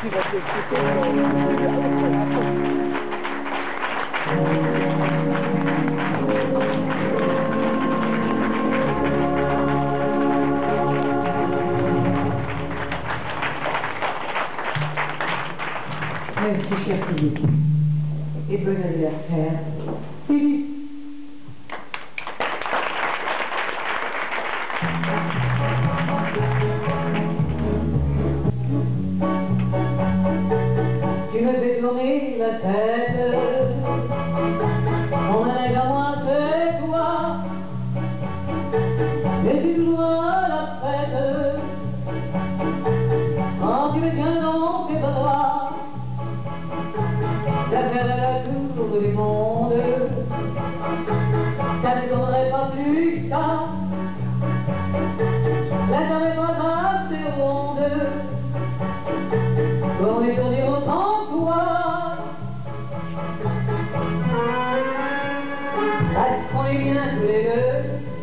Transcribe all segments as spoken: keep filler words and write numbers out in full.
qui va t'expliquer. Merci, cher Philippe, et bon anniversaire. Philippe. Tu me fais tourner la tête, mon élève à moi c'est toi, mais tu dois la fête, quand tu me tiens dans tes bras. La faire la tour du monde, ça ne donnerait pas plus tard. La terre n'est pas assez ronde pour m'étourdir autant que toi. Restons-les bien tous les deux,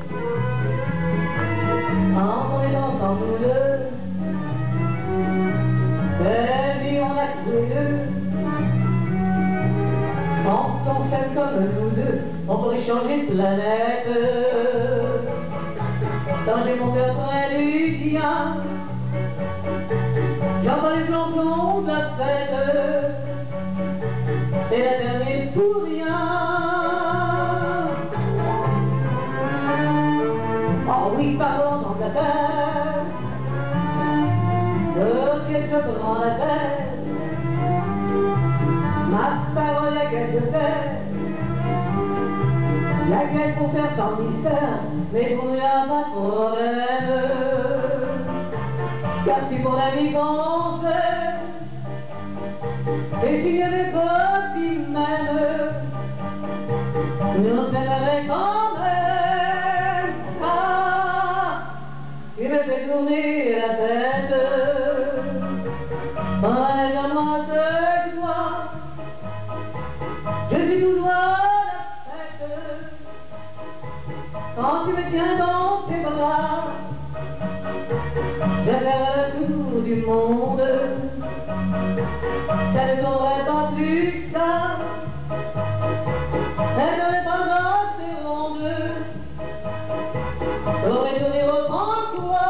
quand on est ensemble nous deux. Belle vie on a tous les deux. Quand on s'aime comme nous deux, on pourrait changer de planète. Quand j'ai mon cœur près du tien, j'entends les plancons de la fête, c'est la dernière pour rien. Oh oui, pardon, dans ta terre, le ciel se prend la tête. Ma parole laquelle je fais, laquelle pour faire sans mystère, mais pour nous y'a pas de problème. Car si pour la vie qu'on fait, et s'il y avait pas qui m'aime, nous on s'aimerait quand même. Ah, tu me fais tourner la tête, pareil à moi c'est toi. Je suis tout droit à la fête, quand tu me tiens dans tes bras. Je vais le tour du monde, ça ne t'aurait pas plus tard. Elle n'aurait pas assez ronde pour étourdir autant que toi.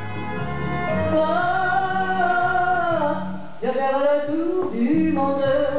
Je vais le tour du monde.